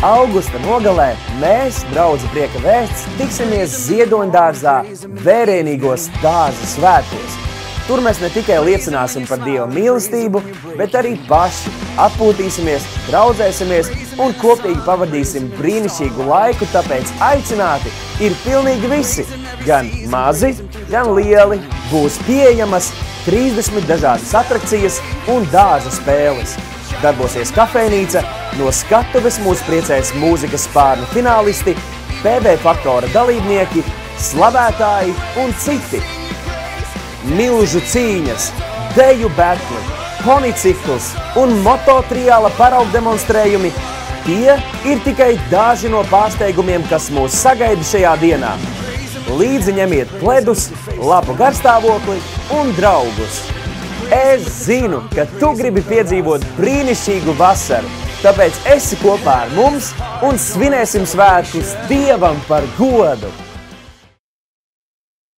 augusta nogalē mēs, draudzi Prieka vēsts, tiksimies Ziedoņdārzā Vērienīgos dārza svētkos. Tur mēs ne tikai liecināsim par Dieva mīlestību, bet arī paši atpūtīsimies, draudzēsimies un kopīgi pavadīsim brīnišķīgu laiku, tāpēc aicināti ir pilnīgi visi, gan mazi, gan lieli, būs pieejamas 30 dažādas atrakcijas un dārza spēles. Darbosies kafejnīca, no skatuves mūs priecēs mūzikas spārnu finālisti, PB Faktora dalībnieki, slavētāji un citi. Milžu cīņas, deju betli, ponicikls un mototriāla paraugdemonstrējumi – tie ir tikai daži no pārsteigumiem, kas mūs sagaida šajā dienā. Līdzi ņemiet pledus, labu garstāvokli un draugus. Es zinu, ka tu gribi piedzīvot brīnišķīgu vasaru, tāpēc esi kopā ar mums un svinēsim svētkus Dievam par godu!